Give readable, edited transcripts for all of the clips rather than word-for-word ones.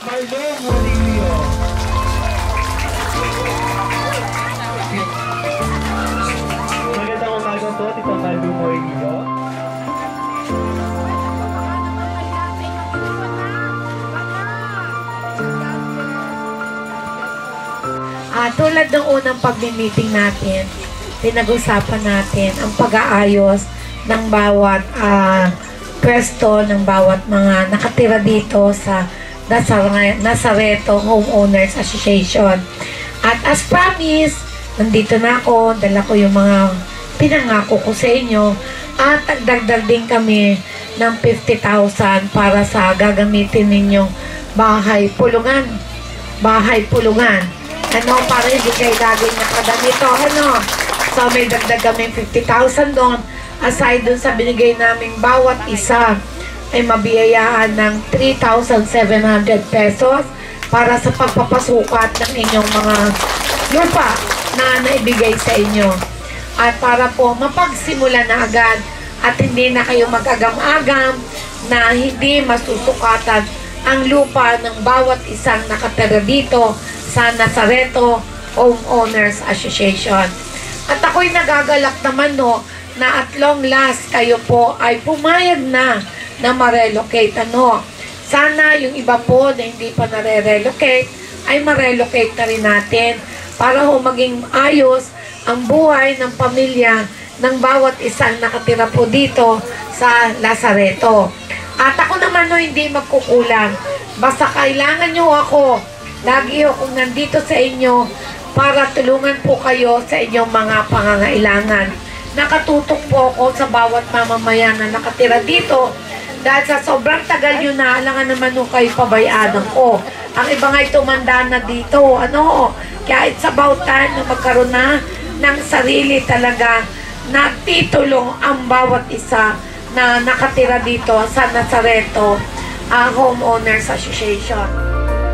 Baldo Murillo. Magandang umaga po, Tito Baldo Murillo. Tulad ng unang pag-meeting natin, pinag-usapan natin ang pag-aayos ng bawat pwesto, ng bawat mga nakatira dito sa Nazareto Homeowners Association. At as promised, nandito na ako, dala ko yung mga pinangako ko sa inyo at nagdagdag din kami ng 50,000 para sa gagamitin ninyong bahay pulungan. Ano, para hindi kayo laging nakaganito, ano. So, may dagdag kami 50,000 doon. Aside doon sa binigay naming bawat isa, ay mabiyayaan ng 3,700 pesos para sa pagpapasukat ng inyong mga lupa na naibigay sa inyo. At para po mapagsimula na agad at hindi na kayo mag-agam-agam na hindi masusukatan ang lupa ng bawat isang nakatira dito sa Nazareto Homeowners Association. At ako'y nagagalak naman no, na at long last kayo po ay pumayag na ma-relocate. Ano? Sana yung iba po na hindi pa nare-relocate ay ma-relocate na rin natin para ho maging ayos ang buhay ng pamilya ng bawat isang nakatira po dito sa Nazareto. At ako naman no, hindi magkukulang. Basta kailangan nyo ako. Lagi akong nandito sa inyo para tulungan po kayo sa inyong mga pangangailangan. Nakatutok po ako sa bawat mamamayan na nakatira dito dahil sa sobrang tagal nyo na, alangan naman nung kayo pabayaan ko. Ang iba nga'y tumanda na dito. Ano? Kaya it's about time na magkaroon na ng sarili talaga na titulong ang bawat isa na nakatira dito sa Nazareto Homeowners Association.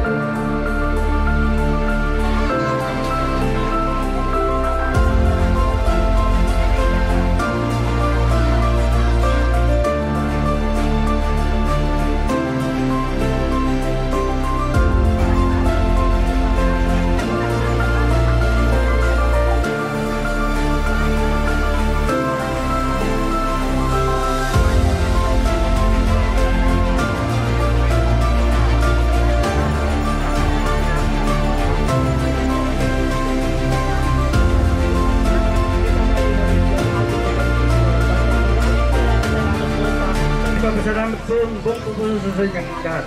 Salamat po, buong pupunod sa inyong lahat.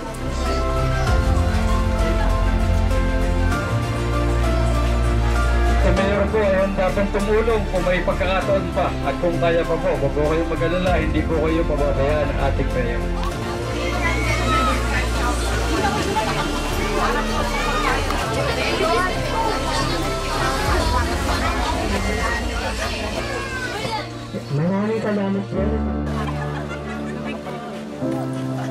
Sa mayor po ay handa pong tumulong kung may pagkakataon pa at kung kaya pa po, huwag po kayong mag-alala, hindi po kayo pababayaan ng ating mayor. Maraming salamat po.